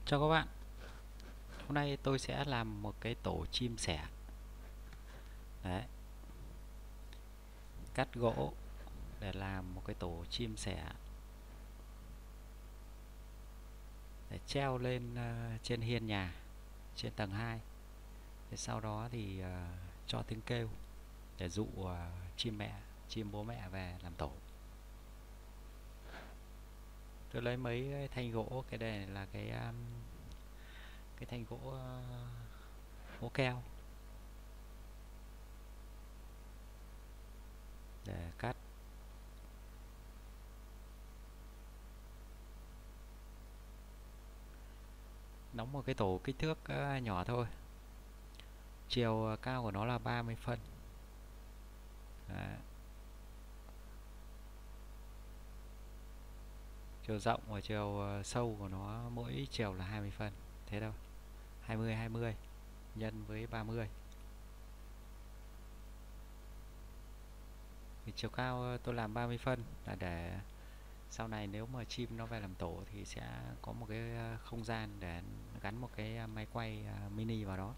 Chào các bạn, hôm nay tôi sẽ làm một cái tổ chim sẻ. Đấy, cắt gỗ để làm một cái tổ chim sẻ để treo lên trên hiên nhà, trên tầng 2. Sau đó thì cho tiếng kêu để dụ chim mẹ, chim bố mẹ về làm tổ. Tôi lấy mấy cái thanh gỗ, cái này là cái thanh gỗ gỗ keo để cắt. Đóng một cái tổ kích thước nhỏ thôi. Chiều cao của nó là 30 phân. Đấy. Chiều rộng và chiều sâu của nó mỗi chiều là 20 phân. Thế thôi. 20 20 nhân với 30. Thì chiều cao tôi làm 30 phân là để sau này nếu mà chim nó về làm tổ thì sẽ có một cái không gian để gắn một cái máy quay mini vào đó.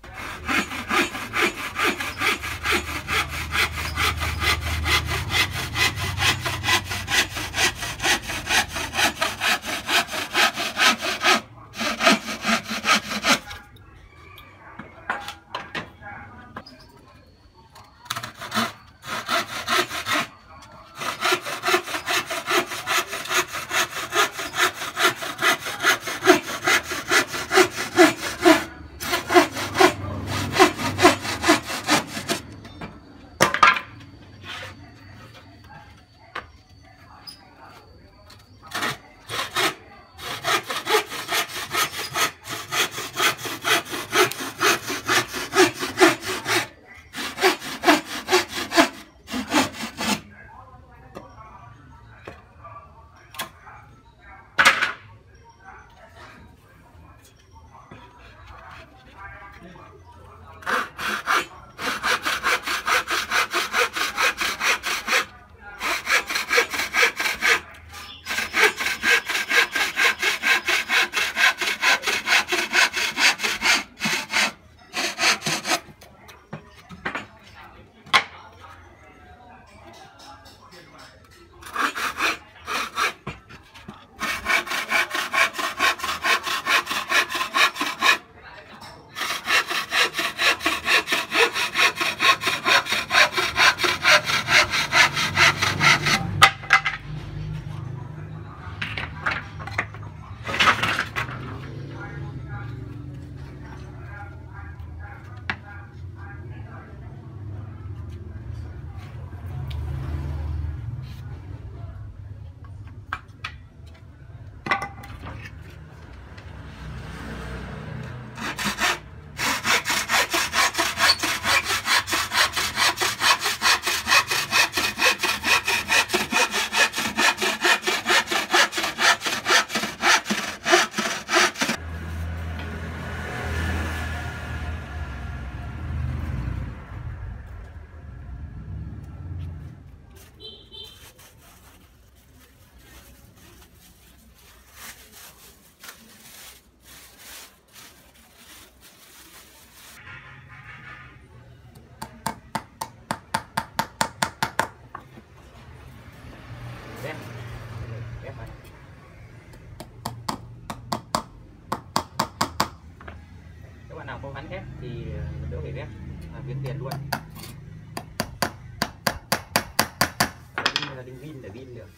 Ghép, ghép vào. Các bạn nào có gắn thép thì đỡ phải ghép, miếng tiền luôn. Đinh là đinh vin để vin được.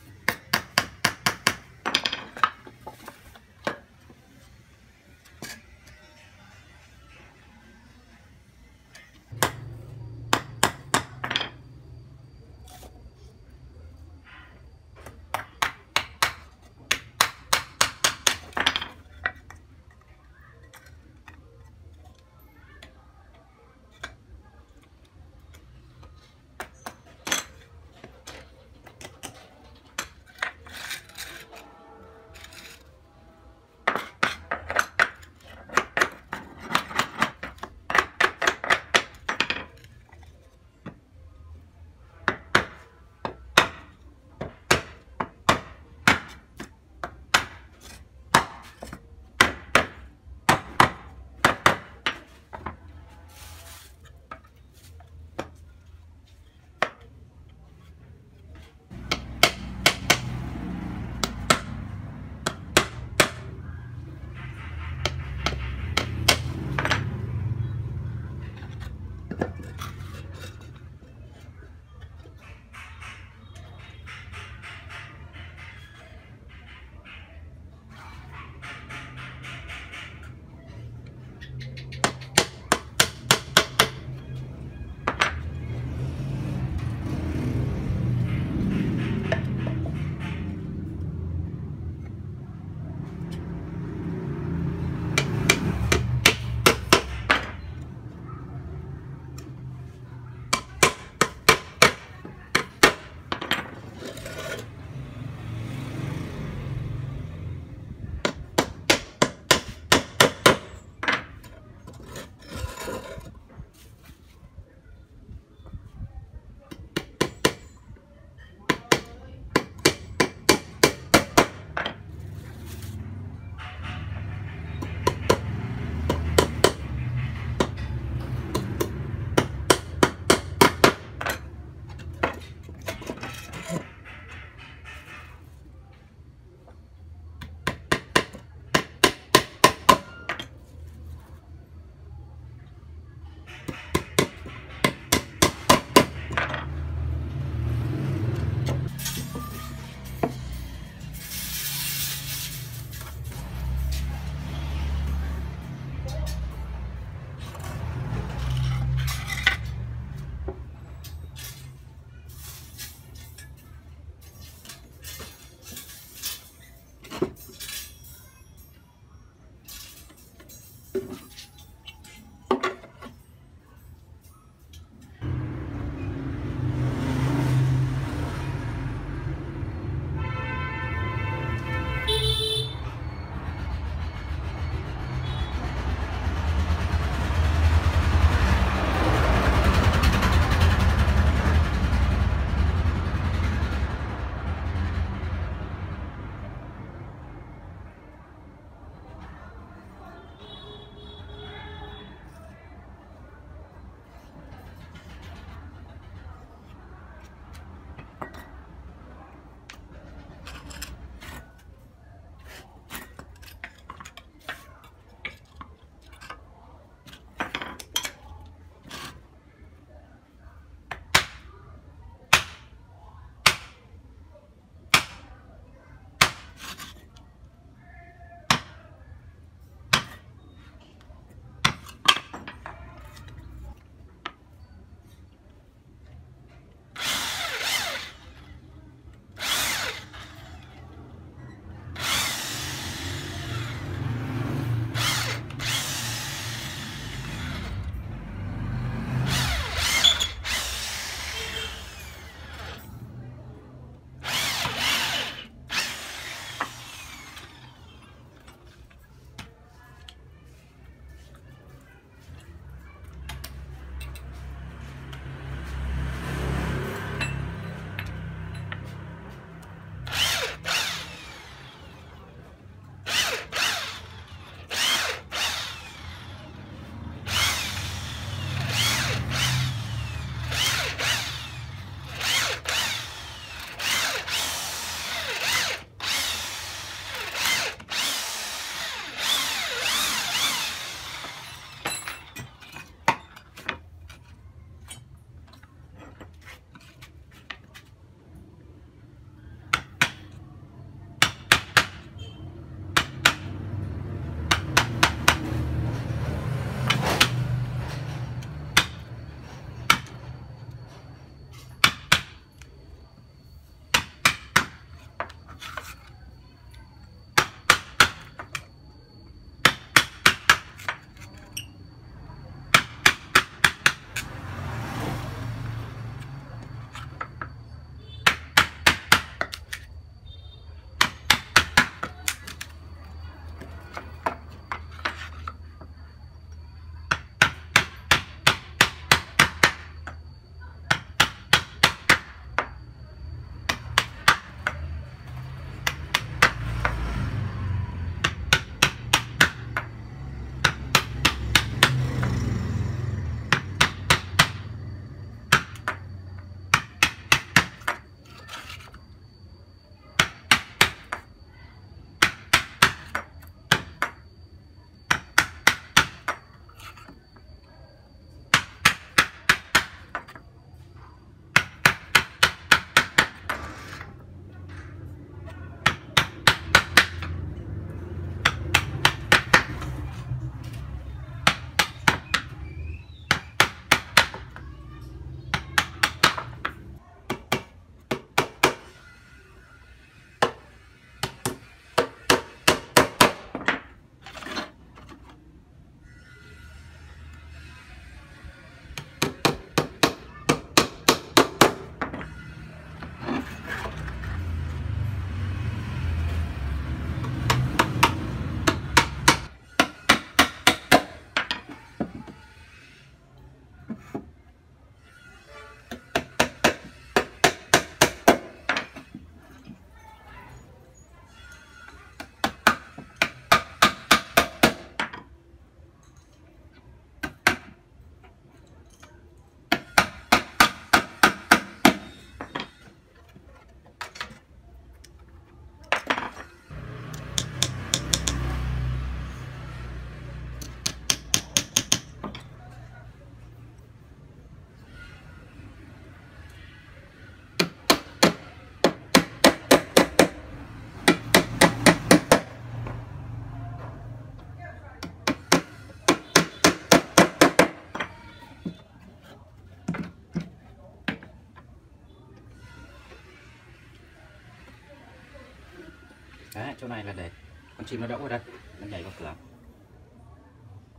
Đấy, chỗ này là để con chim nó đậu ở đây, nó nhảy vào cửa.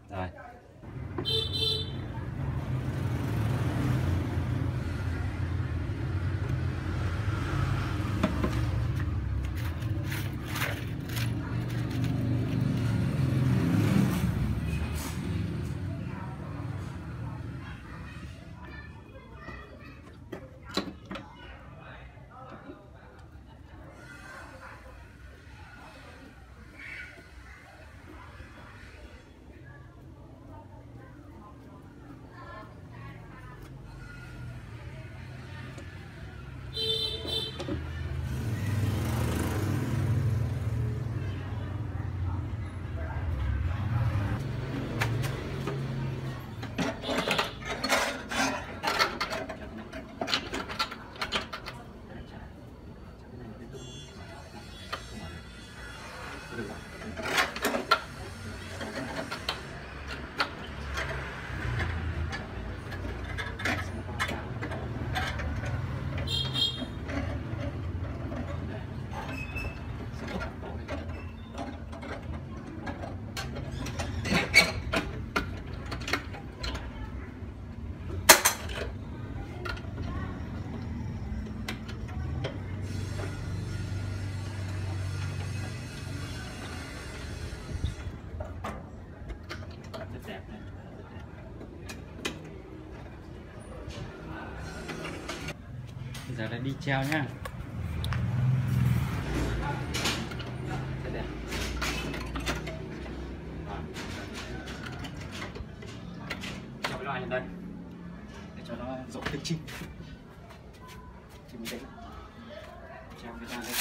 Rồi. Bây giờ là đi treo nhá. Treo cái loại lên đây để cho nó rộng cái chim. Chim đấy. Treo cái ra đây.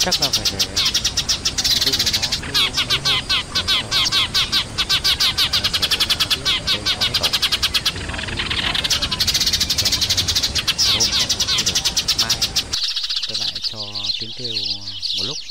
chắc là phải để dụ nó cứ mấy hôm để cho sở nó biết ở đây có cái tổ thì nó mới vào. Còn hôm chắc là chưa được. Mai tôi lại cho tiếng kêu một lúc.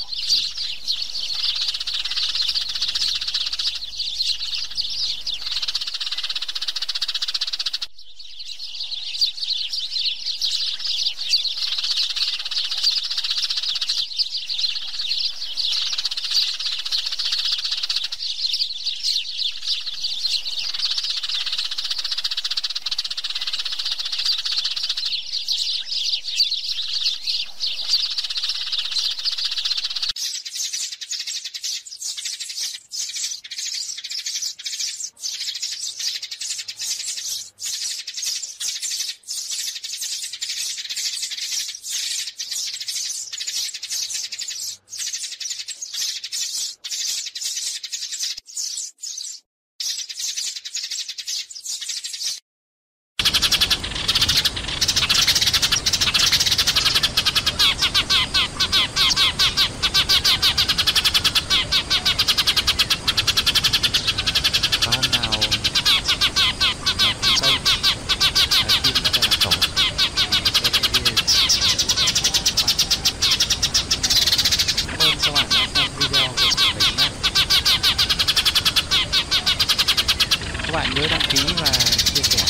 Các bạn nhớ đăng ký và chia sẻ